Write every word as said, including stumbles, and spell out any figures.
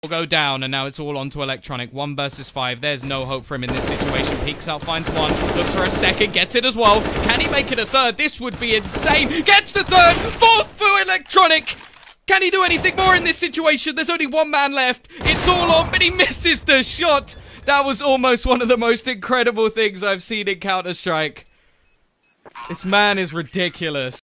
will go down, and now it's all onto Electronic. One versus five. There's no hope for him in this situation. Peeks out, finds one. Looks for a second, gets it as well. Can he make it a third? This would be insane. Gets the third. Fourth for Electronic. Can he do anything more in this situation? There's only one man left. It's all on, but he misses the shot. That was almost one of the most incredible things I've seen in Counter-Strike. This man is ridiculous.